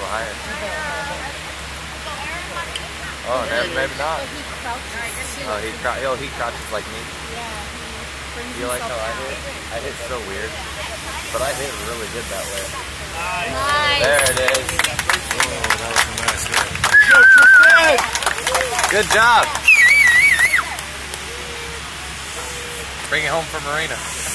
little higher. Oh, maybe not. Oh, he crouches like me. You like how I hit? I hit so weird, but I hit really good that way. Nice. There it is. Oh, that was a nice hit. Go, Tristann! Good job. Bring it home for Marina.